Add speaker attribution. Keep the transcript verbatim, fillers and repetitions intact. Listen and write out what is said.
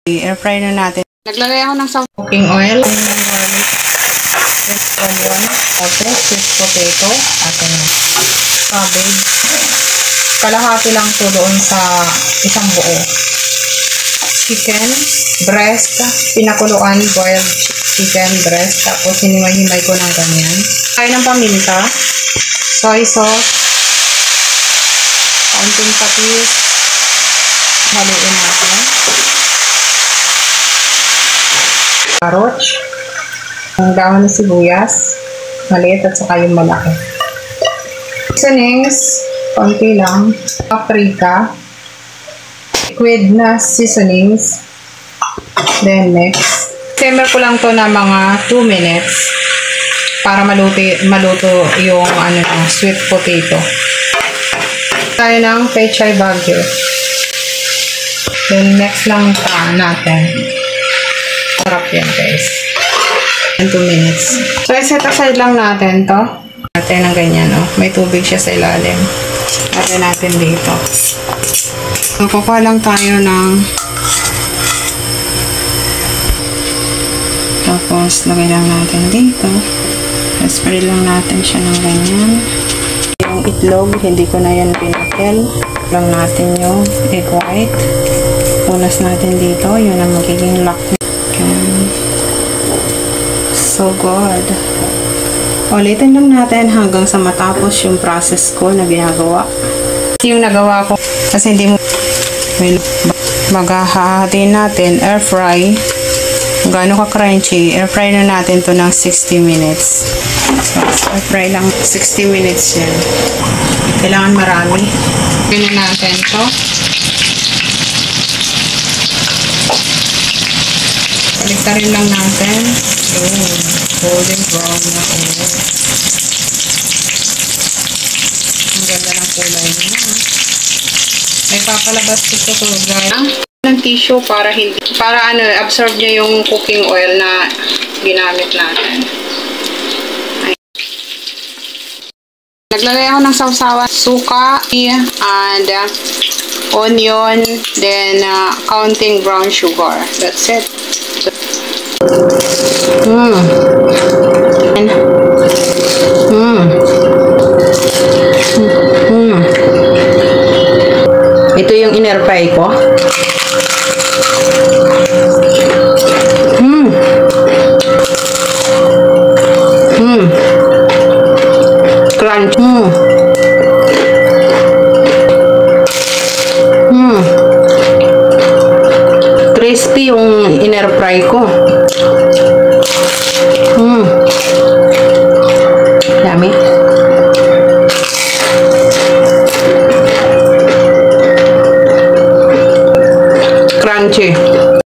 Speaker 1: I-air fry na natin. Naglagay ako ng cooking oil. From one. Tapos, sweet potato. Atin na. Cabbage. Kalahati lang to doon sa isang buo. Chicken breast. Pinakuluan boiled chicken breast. Tapos, hinimay-himay ko ng ganyan. Kaya ng paminta. Soy sauce. Kaunting patis. Haluin natin. Carrots. Ang dahon ng sibuyas. Maliit at saka yung malaki. Seasonings. Konti lang. Paprika. Liquid na seasonings. Then next. Simmer ko lang to na mga two minutes. Para maluto, maluto yung ano, sweet potato. Tayo ng pechay bagyo. Then, next lang pa natin. Sarap yan, guys. two minutes. So, i-set aside lang natin to. Natin ng ganyan, oh. May tubig siya sa ilalim. Natin natin dito. So, kukuha lang tayo ng tapos, lagay lang natin dito. Spread lang natin siya ng ganyan. Yung itlog, hindi ko na yan pinakel. Lang natin yung egg white. Punas natin dito. Yun ang magiging lock. Okay. So good. Ulitin lang natin hanggang sa matapos yung process ko na ginagawa. Yung nagawa ko kasi hindi mo maghahatiin natin air fry. Gaano ka crunchy, air fry na natin to ng sixty minutes. So, air fry lang sixty minutes yan. Kailangan marami. Pinin natin to. Baliktarin lang natin. Oh, golden brown na. Oh. Ang ganda ng kulay niya. May papalabas dito to, guys. Ng tissue para hindi para ano absorb niya yung cooking oil na ginamit natin. Ay. Naglagay ako ng sausawan, suka and uh, onion, then uh, counting brown sugar. That's it. Mm. Mm. Mm. Ito yung inner pie ko. Hmm. Hmm. Crunch. Hmm. Hmm. Crispy yung inner fry ko. Hmm. Dami. Crunchy.